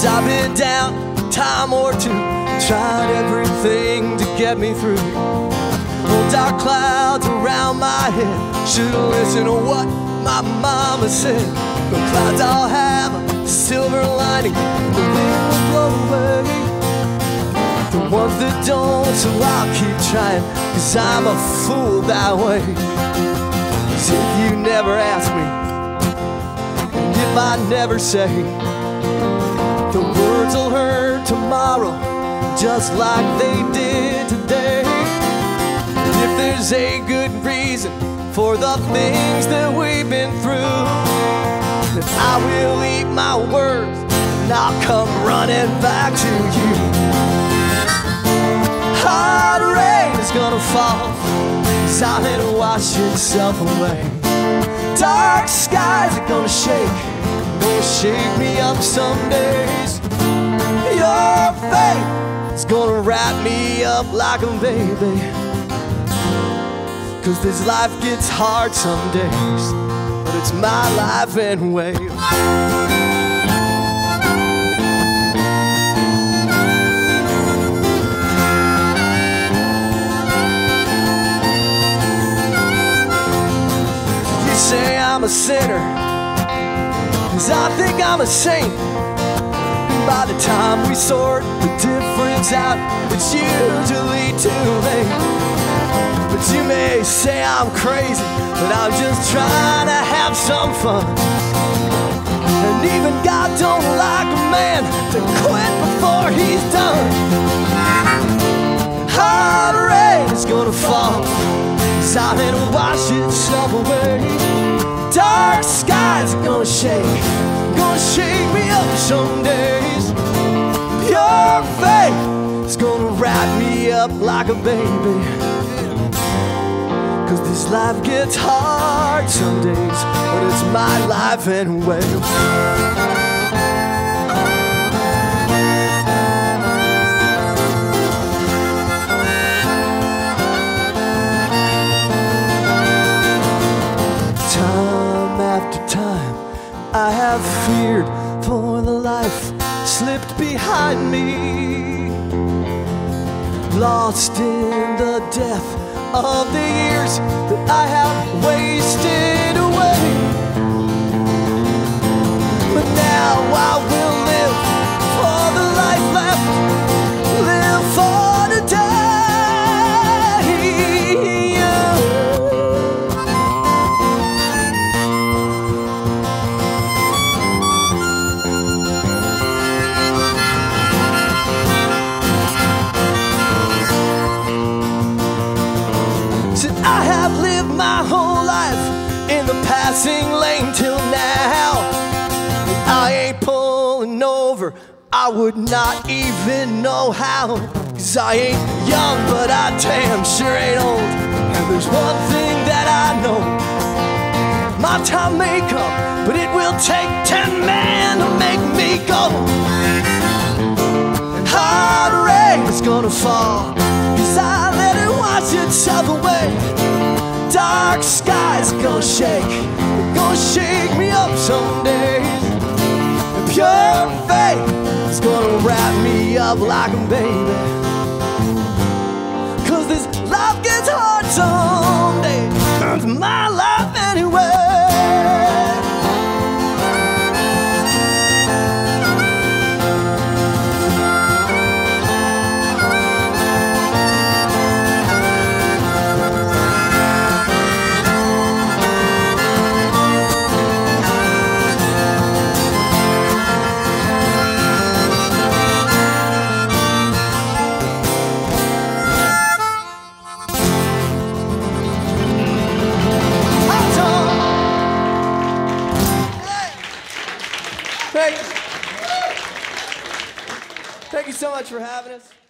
I've been down a time or two, tried everything to get me through. Oh, dark clouds around my head, should've listened to what my mama said. The clouds all have a silver lining, the wind will blow away the ones that don't, so I'll keep trying, 'cause I'm a fool that way. 'Cause if you never ask me, and if I never say, the words will hurt tomorrow just like they did today. If there's a good reason for the things that we've been through, then I will eat my words and I'll come running back to you. Hard rain is gonna fall, so I'll let it wash itself away. Dark skies are gonna shake me up some days. Your faith is gonna wrap me up like a baby, 'cause this life gets hard some days, but it's my life anyway. You say I'm a sinner, 'cause I think I'm a saint. By the time we sort the difference out, it's usually too late. But you may say I'm crazy, but I'm just trying to have some fun. And even God don't like a man to quit before he's done. Hard rain is gonna fall, so I'll let it wash itself away. Dark skies are gonna shake me up some days. Your faith is gonna wrap me up like a baby, 'cause this life gets hard some days, but it's my life anyway. Time after time I have feared for the life slipped behind me, lost in the death of the years that I have wasted away. But now I will live for the life left, live for the day. I have lived my whole life in the passing lane till now. I ain't pulling over, I would not even know how. 'Cause I ain't young, but I damn sure ain't old. And there's one thing that I know, my time may come, but it will take 10 men to make me go. And hard rain is gonna fall, 'cause I let it wash itself away. Dark skies are gonna shake me up some days. And pure faith is gonna wrap me up like a baby, 'cause this life gets hard some days, it's my life anyway. Thank you so much for having us.